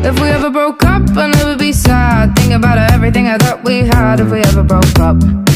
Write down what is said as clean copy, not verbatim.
If we ever broke up, I'd never be sad. Think about everything I thought we had if we ever broke up.